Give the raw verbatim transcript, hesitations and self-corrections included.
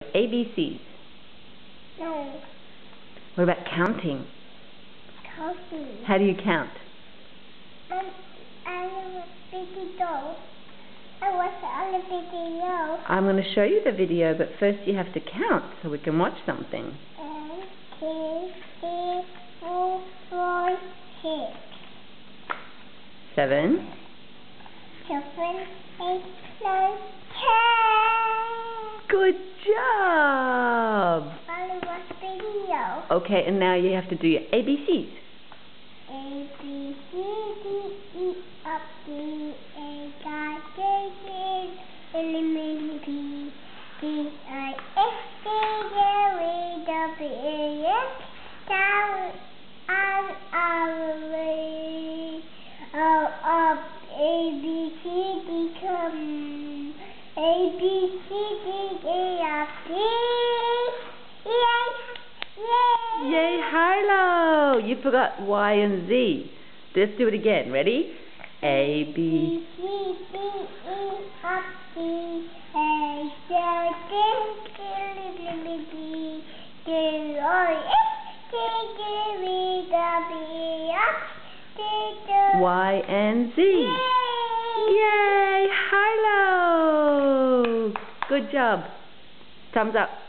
A B Cs. No. What about counting? Counting. How do you count? Um, I was video. I was on the video. I'm going to show you the video, but first you have to count so we can watch something. One, two, three, four, five, six. Seven. Seven, eight, nine, ten. Good job! I watch video. Okay, and now you have to do your A B Cs. A, B, C, D, E, F, G, H, I, J, K, L, M, N, P, Q, R, S, T, U, V, W, X, Y, R, R, A, O, O, A, B, C, D, come. A, B, C, D, E, F, G. Yay! Yay, Harlow! You forgot Y and Z. Let's do it again. Ready? A, B, C, D, E, F, G, H, I, J, K, L, M, N, P, Q, R, S, T, U, V, W, X, Y, Y and Z. Yay! Yay, Harlow! Good job. Thumbs up.